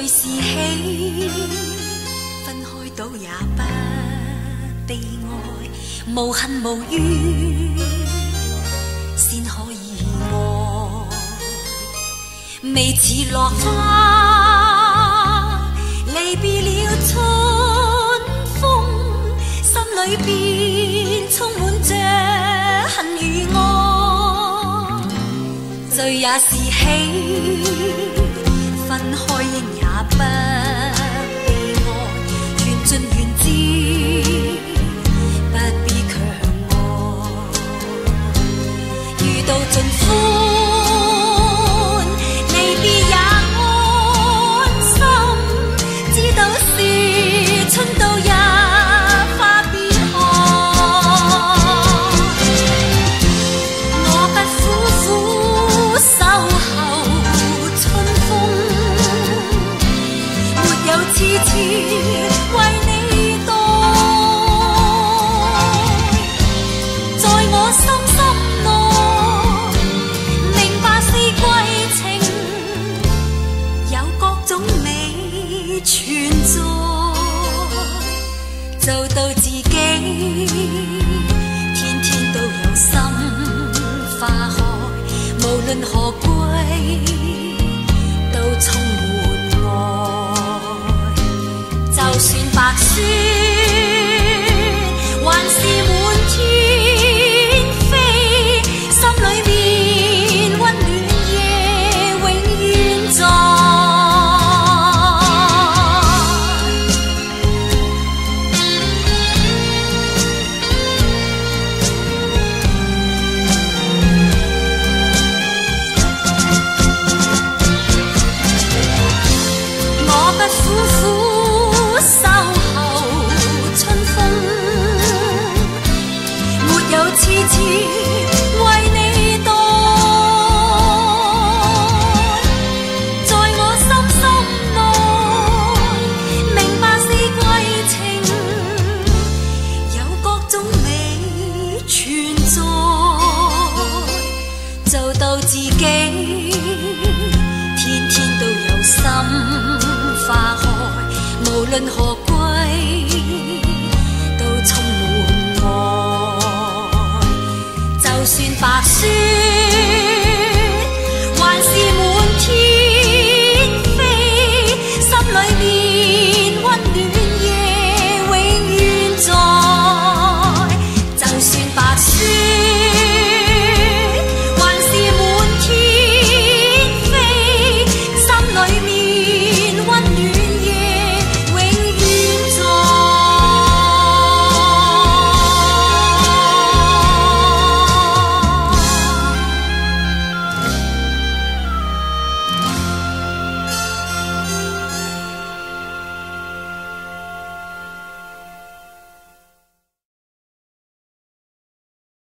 对是喜，分开到也不悲哀，无恨无怨，先可以爱。未似落花，离别了春风，心里边充满着恨与爱。醉也是喜，分开应也不悲哀，緣盡緣至，不必強愛。遇到盡歡，離別也安心，知道是春到也花變開。我不苦苦守候春風，沒有痴痴為你待，在我心內明白四季情，有各種美存在，做到自己天天都有心花開，無論何季都充滿愛。就算白雪還是滿天飛，心裏面溫暖夜永遠在。我不苦苦守候春風，沒有痴痴為你待，在我心內明白四季情，有各種美存在，做到自己天天都有心花開，無論何季